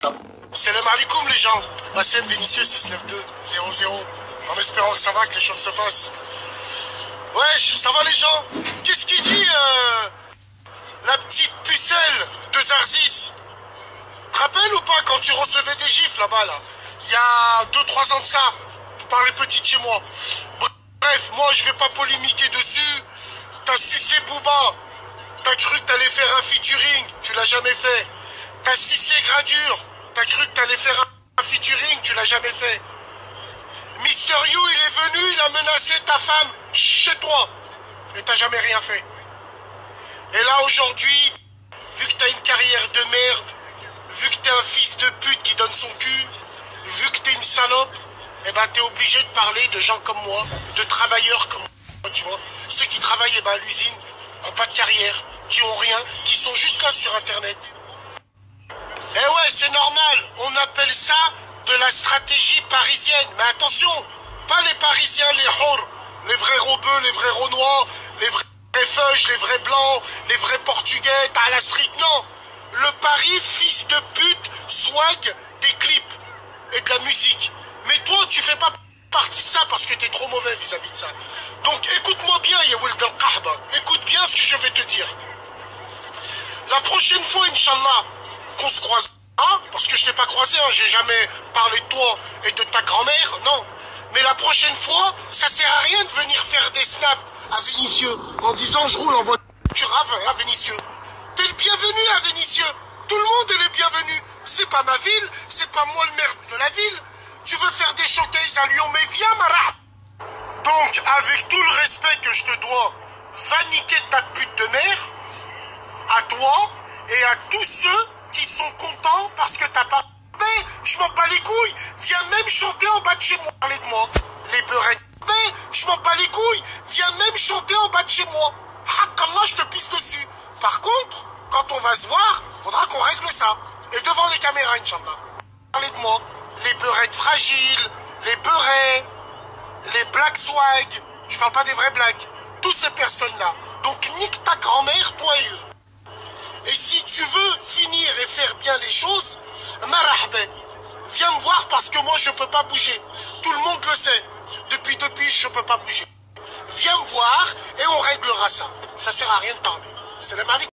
Salam alaikum les gens. Bassem Vinicius 692 00. En espérant que ça va, que les choses se passent. Wesh, ça va les gens? Qu'est-ce qu'il dit la petite pucelle de Zarzis? Te rappelles ou pas quand tu recevais des gifles là-bas là? Il y a 2-3 ans de ça. Par les petites chez moi. Bref, moi je vais pas polémiquer dessus. T'as sucé Booba. T'as cru que t'allais faire un featuring. Tu l'as jamais fait. T'as sucé Gradure. T'as cru que t'allais faire un featuring. Tu l'as jamais fait. Mister You, il est venu, il a menacé ta femme chez toi. Et t'as jamais rien fait. Et là aujourd'hui, vu que t'as une carrière de merde, vu que t'es un fils de pute qui donne son cul, vu que t'es une salope, eh ben t'es obligé de parler de gens comme moi, de travailleurs comme moi, tu vois. Ceux qui travaillent à l'usine, qui n'ont pas de carrière, qui ont rien, qui sont juste là sur internet. Eh ouais, c'est normal, on appelle ça de la stratégie parisienne. Mais attention, pas les Parisiens, les hors, les vrais robeux, les vrais renois, les vrais feuges, les vrais blancs, les vrais portugais, à la street, non. Le Paris, fils de pute, swag, des clips et de la musique. Mais toi, tu fais pas partie de ça parce que t'es trop mauvais vis-à-vis de ça. Donc écoute-moi bien, Yawel Del Kahba. Écoute bien ce que je vais te dire. La prochaine fois, Inch'Allah, qu'on se croise, hein, parce que je t'ai pas croisé, hein, j'ai jamais parlé de toi et de ta grand-mère, non. Mais la prochaine fois, ça sert à rien de venir faire des snaps à Vénitieux en disant je roule en voiture à Vénitieux. T'es le bienvenu à Vénitieux. Tout le monde est le bienvenu. C'est pas ma ville, c'est pas moi le maire de la ville. Tu veux faire des showcases à Lyon, mais viens, Marah. Donc, avec tout le respect que je te dois, va niquer ta pute de mère, à toi et à tous ceux qui sont contents parce que t'as pas... Mais je m'en bats les couilles. Viens même chanter en bas de chez moi. Parlez de moi. Les beurettes. Mais je m'en bats les couilles. Viens même chanter en bas de chez moi. Hakallah, je te pisse dessus. Par contre, quand on va se voir, faudra qu'on règle ça. Et devant les caméras, Inch'Allah. Parlez de moi. Les beurettes fragiles, les beurets, les black swag. Je parle pas des vrais blacks. Toutes ces personnes-là. Donc nique ta grand-mère, toi et eux. Et si tu veux finir et faire bien les choses, marahben, viens me voir parce que moi je peux pas bouger. Tout le monde le sait. Depuis je peux pas bouger. Viens me voir et on réglera ça. Ça sert à rien de parler. C'est la